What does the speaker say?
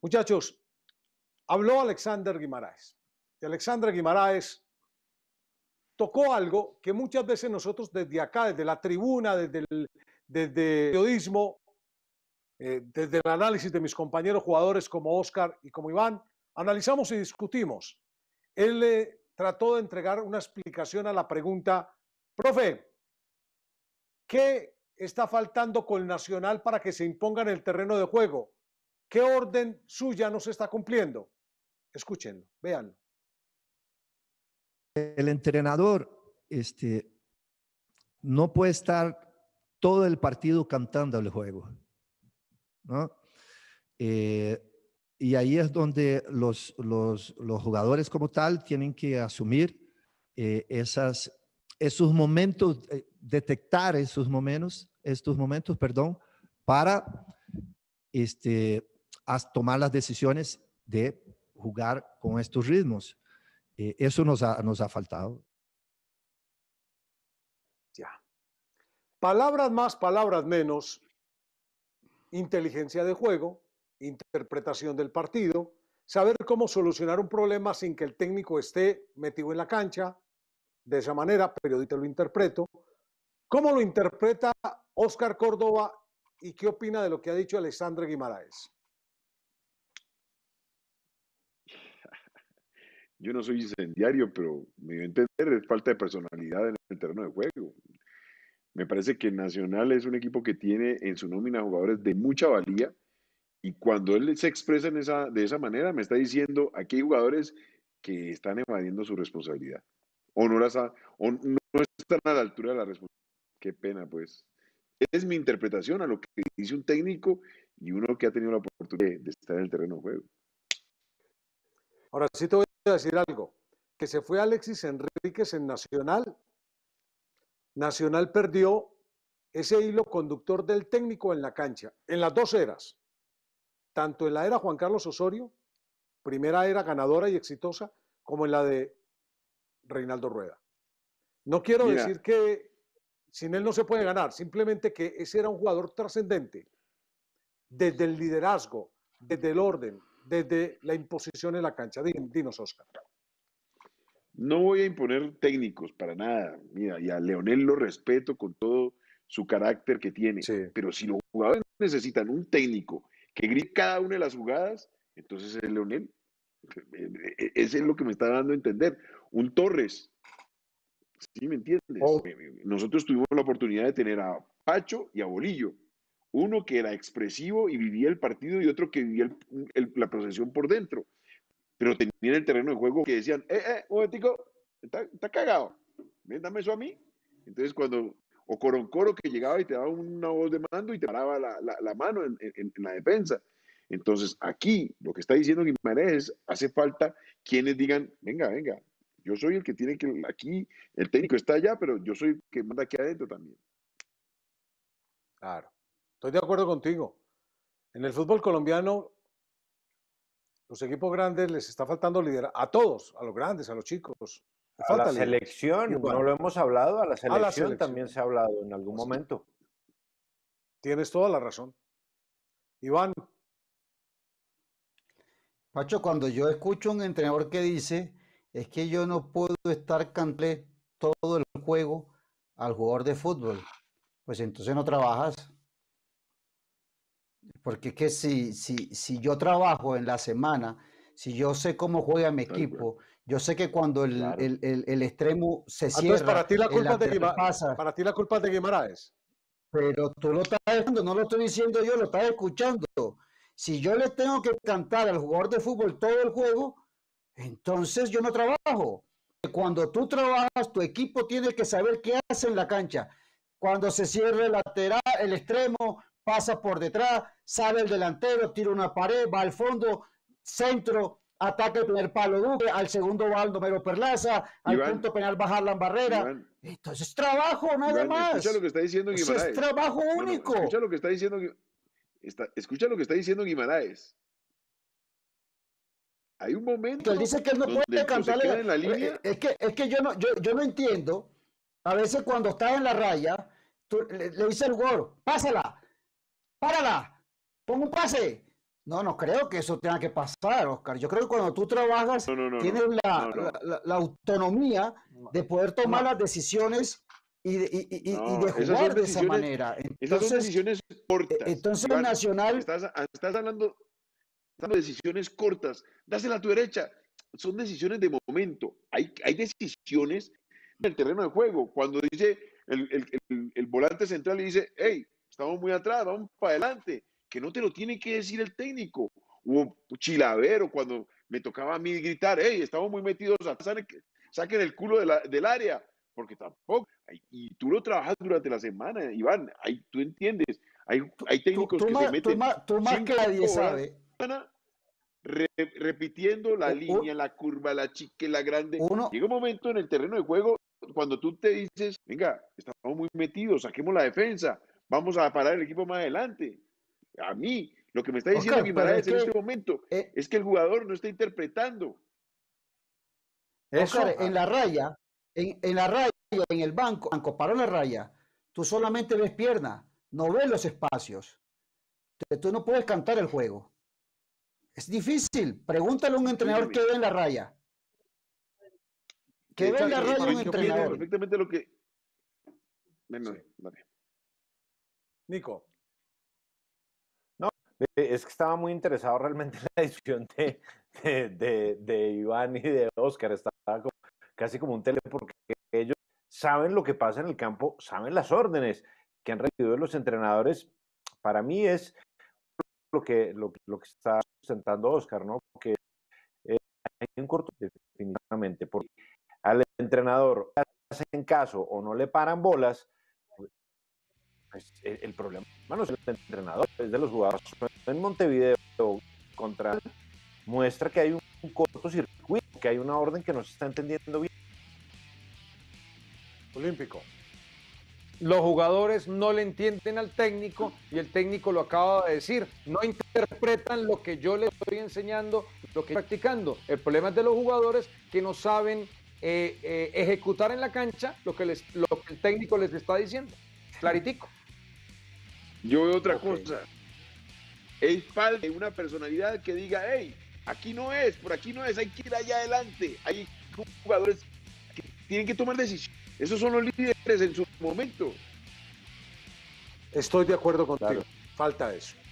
Muchachos, habló Alexander Guimaraes. Y Alexander Guimaraes tocó algo que muchas veces nosotros desde acá, desde la tribuna, desde el periodismo, desde el análisis de mis compañeros jugadores como Oscar y como Iván, analizamos y discutimos. Él trató de entregar una explicación a la pregunta, profe, ¿qué está faltando con el Nacional para que se imponga en el terreno de juego? ¿Qué orden suya no se está cumpliendo? Escúchenlo, véanlo. El entrenador no puede estar todo el partido cantando el juego, ¿no? Y ahí es donde los jugadores como tal tienen que asumir esos momentos, detectar estos momentos, para tomar las decisiones de jugar con estos ritmos. Eso nos ha faltado. Ya. Palabras más, palabras menos, inteligencia de juego, interpretación del partido, saber cómo solucionar un problema sin que el técnico esté metido en la cancha. De esa manera, periodista lo interpreto. ¿Cómo lo interpreta Oscar Córdoba y qué opina de lo que ha dicho Alexander Guimaraes? Yo no soy incendiario, pero me dio a entender, es falta de personalidad en el terreno de juego. Me parece que Nacional es un equipo que tiene en su nómina jugadores de mucha valía, y cuando él se expresa de esa manera, me está diciendo, aquí hay jugadores que están evadiendo su responsabilidad, o no están a la altura de la responsabilidad. Qué pena, pues. Es mi interpretación a lo que dice un técnico y uno que ha tenido la oportunidad de estar en el terreno de juego. Ahora sí te voy a decir algo, que se fue Alexis Enríquez en Nacional. Nacional perdió ese hilo conductor del técnico en la cancha, en las dos eras, tanto en la era Juan Carlos Osorio, primera era ganadora y exitosa, como en la de Reinaldo Rueda. No quiero decir que sin él no se puede ganar, simplemente que ese era un jugador trascendente, desde el liderazgo, desde el orden, desde la imposición en la cancha. Dinos, Oscar. No voy a imponer técnicos para nada. Mira, y a Leonel lo respeto con todo su carácter que tiene. Sí. Pero si los jugadores necesitan un técnico que grite cada una de las jugadas, entonces es Leonel. Ese es lo que me está dando a entender. Un Torres. ¿Sí me entiendes? Oh. Nosotros tuvimos la oportunidad de tener a Pacho y a Bolillo. Uno que era expresivo y vivía el partido, y otro que vivía la procesión por dentro. Pero tenían el terreno de juego que decían, un momentico, está cagado, ven, dame eso a mí. Entonces o Coroncoro que llegaba y te daba una voz de mando y te paraba la mano en la defensa. Entonces aquí, lo que está diciendo Guimaraes, hace falta quienes digan, venga, yo soy el que tiene que, aquí, el técnico está allá, pero yo soy el que manda aquí adentro también. Claro, estoy de acuerdo contigo. En el fútbol colombiano, los equipos grandes les está faltando liderazgo, a todos, a los grandes, a los chicos. A la selección, no lo hemos hablado, a la selección también se ha hablado en algún momento. Tienes toda la razón. Iván. Pacho, cuando yo escucho a un entrenador que dice, es que yo no puedo estar canté todo el juego al jugador de fútbol, pues entonces no trabajas. Porque es que si yo trabajo en la semana, si yo sé cómo juega mi equipo, yo sé que cuando el extremo se cierra, entonces para ti la culpa para ti la culpa es de Guimaraes. Pero tú lo estás escuchando, no lo estoy diciendo yo, lo estás escuchando. Si yo le tengo que cantar al jugador de fútbol todo el juego, entonces yo no trabajo. Cuando tú trabajas, tu equipo tiene que saber qué hace en la cancha. Cuando se cierra el lateral, el extremo pasa por detrás, sale el delantero, tira una pared, va al fondo, centro, ataca el primer palo Duque, al segundo va Aldomero Perlaza, al punto penal bajar la barrera. Iván, entonces es trabajo, nada más. Escucha lo que está diciendo Guimaraes. Es trabajo único. Escucha lo que está diciendo Guimaraes. Hay un momento que él dice que él no puede cantarle en la línea. Es que yo no entiendo. A veces cuando estás en la raya, tú le dices al jugador, pásala, párala, pon un pase. No creo que eso tenga que pasar, Oscar. Yo creo que cuando tú trabajas, tienes la autonomía de poder tomar las decisiones y de jugar de esa manera. Entonces, esas son decisiones cortas. Entonces, Iván, Nacional... Estás hablando de decisiones cortas. Dásela a tu derecha. Son decisiones de momento. Hay decisiones en el terreno de juego. Cuando dice el volante central y dice, hey, estamos muy atrás, vamos para adelante. Que no te lo tiene que decir el técnico. O Chilavero, cuando me tocaba a mí gritar, hey, estamos muy metidos, saquen el culo del área. Porque tampoco, y tú lo trabajas durante la semana, Iván, tú entiendes, hay técnicos que se meten tú más que nadie sabe. Repitiendo la línea, la curva, la chica, la grande. Llega un momento en el terreno de juego cuando tú te dices, venga, estamos muy metidos, saquemos la defensa, vamos a parar el equipo más adelante. A mí, lo que me está diciendo Guimaraes en este momento es que el jugador no está interpretando. Oscar, en la raya, en el banco, paró la raya, tú solamente ves pierna, no ves los espacios. Tú no puedes cantar el juego. Es difícil. Pregúntale a un entrenador qué ve en la raya. ¿Qué ve en la raya un entrenador? Perfectamente lo que... Vale. Nico. No, es que estaba muy interesado realmente en la decisión de Iván y de Oscar. Estaba casi como un tele, porque ellos saben lo que pasa en el campo, saben las órdenes que han recibido los entrenadores. Para mí es lo que está sustentando Oscar, ¿no? Que hay un corto, definitivamente, porque al entrenador le hacen caso o no le paran bolas, pues el problema no es del entrenador, es de los jugadores. En Montevideo contra muestra que hay un cortocircuito, que hay una orden que no se está entendiendo bien. Olímpico. Los jugadores no le entienden al técnico y el técnico lo acaba de decir, no interpretan lo que yo les estoy enseñando, lo que estoy practicando. El problema es de los jugadores que no saben ejecutar en la cancha lo que el técnico les está diciendo. Claritico. Yo veo otra cosa. Es falta de una personalidad que diga, hey, aquí no es, por aquí no es, hay que ir allá adelante. Hay jugadores que tienen que tomar decisiones. Esos son los líderes en su momento. Estoy de acuerdo contigo. Claro. Falta eso.